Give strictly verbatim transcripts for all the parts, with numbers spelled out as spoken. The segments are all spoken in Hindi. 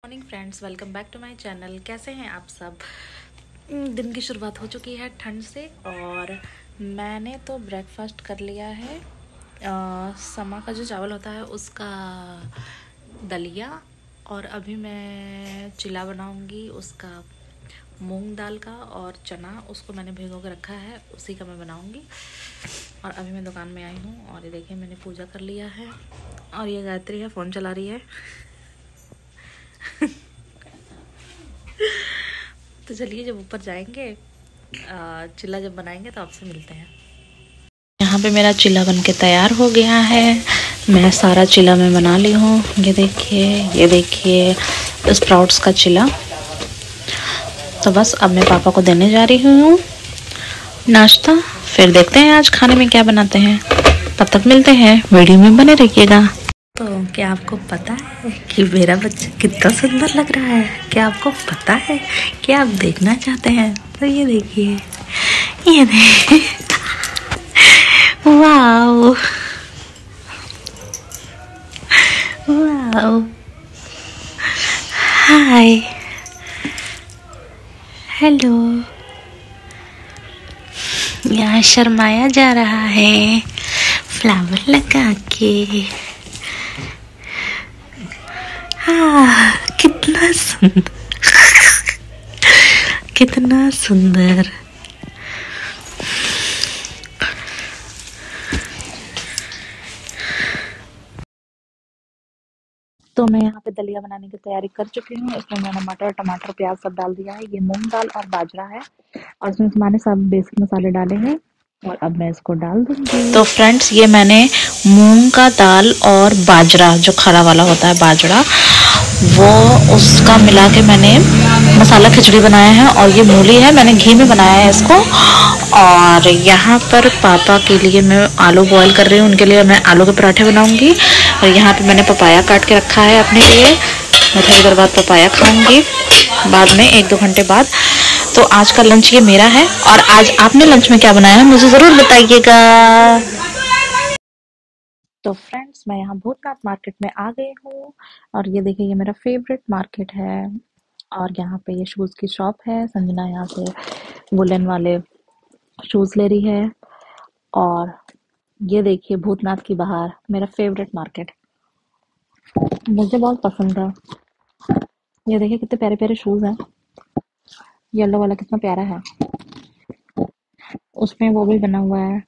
Morning friends, welcome back to my channel. कैसे हैं आप सब। दिन की शुरुआत हो चुकी है ठंड से और मैंने तो ब्रेकफास्ट कर लिया है। आ, समा का जो चावल होता है उसका दलिया, और अभी मैं चिला बनाऊंगी उसका मूंग दाल का, और चना उसको मैंने भिगो के रखा है, उसी का मैं बनाऊंगी। और अभी मैं दुकान में आई हूँ और ये देखिए मैंने पूजा कर लिया है। और ये गायत्री है, फ़ोन चला रही है। तो चलिए जब ऊपर जाएंगे, चिल्ला जब बनाएंगे तो आपसे मिलते हैं। यहाँ पे मेरा चिल्ला बन के तैयार हो गया है। मैं सारा चिल्ला मैं बना ली हूँ। ये देखिए, ये देखिए स्प्राउट्स का चिल्ला। तो बस अब मैं पापा को देने जा रही हूँ नाश्ता। फिर देखते हैं आज खाने में क्या बनाते हैं। तब तक मिलते हैं, वीडियो में बने रहिएगा। तो क्या आपको पता है कि मेरा बच्चा कितना सुंदर लग रहा है? क्या आपको पता है? क्या आप देखना चाहते हैं? तो ये देखिए, ये देखिए, वाओ वाओ, हाय, हेलो। यहाँ शर्माया जा रहा है फ्लावर लगा के। हाँ, कितना सुंदर, कितना सुंदर। तो मैं यहाँ पे दलिया बनाने की तैयारी कर चुकी हूँ। इसमें मैंने मटर, टमाटर, प्याज सब डाल दिया है। ये मूंग दाल और बाजरा है और इसमें मैंने सब बेसिक मसाले डाले हैं और अब मैं इसको डाल दूंगी। तो फ्रेंड्स, ये मैंने मूंग का दाल और बाजरा, जो खड़ा वाला होता है बाजरा, वो उसका मिला के मैंने मसाला खिचड़ी बनाया है। और ये मूली है, मैंने घी में बनाया है इसको। और यहाँ पर पापा के लिए मैं आलू बॉईल कर रही हूँ, उनके लिए मैं आलू के पराठे बनाऊंगी। और यहाँ पे मैंने पपाया काट के रखा है अपने लिए। मैं थोड़ी देर बाद पपाया खाऊंगी, बाद में एक दो घंटे बाद। तो आज का लंच ये मेरा है। और आज आपने लंच में क्या बनाया है मुझे ज़रूर बताइएगा। तो फ्रेंड्स, मैं यहाँ भूतनाथ मार्केट में आ गई हूँ और ये देखिए, ये मेरा फेवरेट मार्केट है। और यहाँ पे ये शूज़ की शॉप है। संजना यहाँ से वुलन वाले शूज़ ले रही है। और ये देखिए भूतनाथ की बाहर, मेरा फेवरेट मार्केट, मुझे बहुत पसंद है। ये देखिए कितने प्यारे प्यारे शूज़ हैं। येलो वाला कितना प्यारा है, उसमें वो भी बना हुआ है।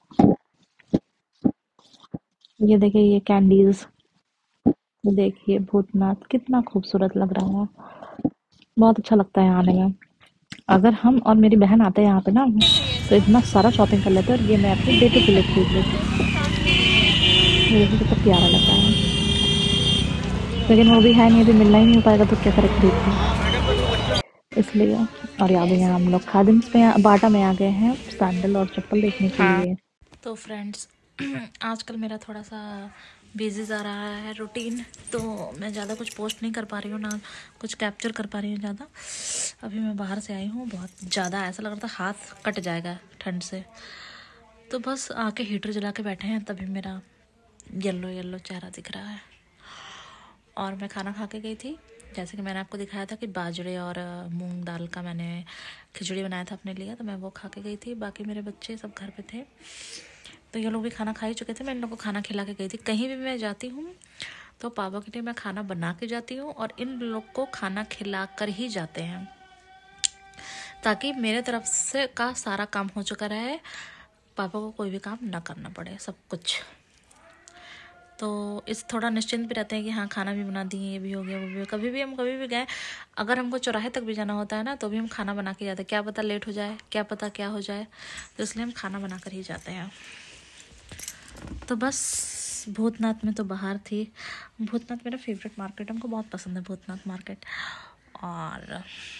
ये देखिए, ये कैंडीज, देखिए भूतनाथ कितना खूबसूरत लग रहा है। बहुत अच्छा लगता है आने में। अगर हम और मेरी बहन आते हैं यहाँ पे ना, तो इतना सारा शॉपिंग कर लेते हैं। और ये मैं अपने बेटे के लिए खरीद लेती हूँ। ये देखिए कितना प्यारा लग रहा है, लेकिन वो भी है नहीं, अभी मिलना ही नहीं हो पाएगा तो क्या करें खरीद के, इसलिए। और यहाँ भी हम लोग खादिम्स में, बाटा में आ गए हैं सैंडल और चप्पल देखने के लिए। तो फ्रेंड्स, आजकल मेरा थोड़ा सा बिजी जा रहा है रूटीन, तो मैं ज़्यादा कुछ पोस्ट नहीं कर पा रही हूँ, ना कुछ कैप्चर कर पा रही हूँ ज़्यादा। अभी मैं बाहर से आई हूँ, बहुत ज़्यादा ऐसा लग रहा था हाथ कट जाएगा ठंड से। तो बस आके हीटर जला के बैठे हैं, तभी मेरा येलो येलो चेहरा दिख रहा है। और मैं खाना खा के गई थी, जैसे कि मैंने आपको दिखाया था कि बाजरे और मूंग दाल का मैंने खिचड़ी बनाया था अपने लिए, तो मैं वो खा के गई थी। बाकी मेरे बच्चे सब घर पे थे, तो ये लोग भी खाना खा ही चुके थे। मैं इन लोगों को खाना खिला के गई थी। कहीं भी मैं जाती हूँ तो पापा के लिए मैं खाना बना के जाती हूँ और इन लोग को खाना खिला कर ही जाते हैं, ताकि मेरे तरफ से का सारा काम हो चुका रहे, पापा को कोई भी काम ना करना पड़े, सब कुछ। तो इस थोड़ा निश्चिंत भी रहते हैं कि हाँ खाना भी बना दिए, ये भी हो गया, वो भी हो। कभी भी हम कभी भी गए, अगर हमको चौराहे तक भी जाना होता है ना, तो भी हम खाना बना के जाते हैं। क्या पता लेट हो जाए, क्या पता क्या हो जाए, तो इसलिए हम खाना बना कर ही जाते हैं। तो बस भूतनाथ में तो बाहर थी। भूतनाथ मेरा फेवरेट मार्केट, हमको बहुत पसंद है भूतनाथ मार्केट। और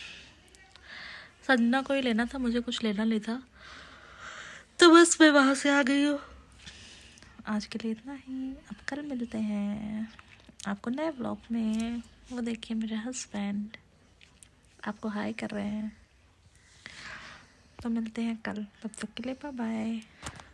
संजना को ही लेना था, मुझे कुछ लेना नहीं था, तो बस मैं वहाँ से आ गई हूँ। आज के लिए इतना ही, अब कल मिलते हैं आपको नए व्लॉग में। वो देखिए मेरे हस्बैंड आपको हाय कर रहे हैं। तो मिलते हैं कल, तब तक के लिए बाय बाय।